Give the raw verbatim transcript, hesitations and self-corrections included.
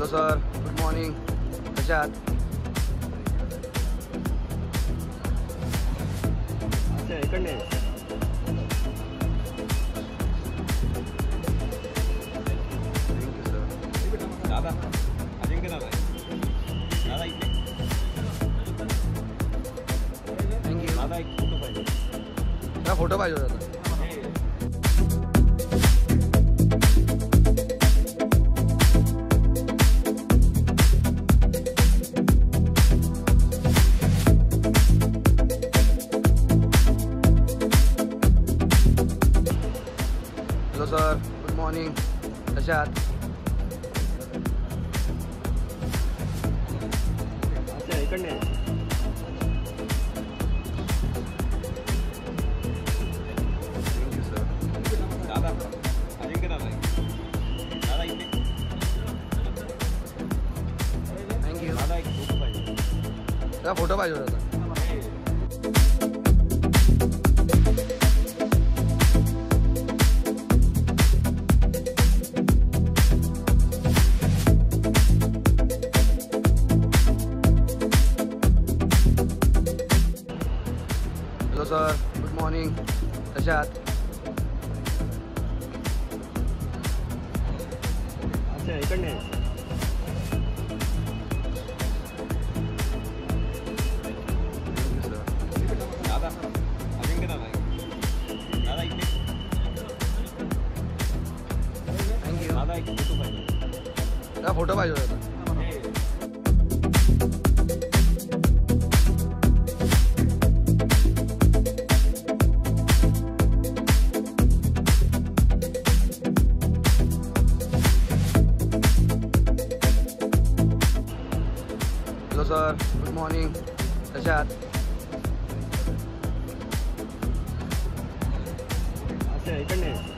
Hello sir, good morning. कसे आहात? अच्छा इकडे थँक्यू सर. दादा अजिंक्य दादा दादा इकडे थँक्यू. दादा एक फोटो पाहिजे. मला फोटो पाहिजे होता. Hello sir, good morning. कसे आहात? अच्छा इकडे थँक्यू सर. दादा अजिंक्य दादा दादा इकडे थँक्यू. दादा एक फोटो पाहिजे. मला फोटो पाहिजे होता. Hello sir, good morning. कसे आहात? अच्छा इकडे थँक्यू सर. दादा अजिंक्य दादा दादा इकडे थँक्यू. दादा एक फोटो पाहिजे. मला फोटो पाहिजे होता. Hello sir, good morning. कसे आहात? अच्छा इकडे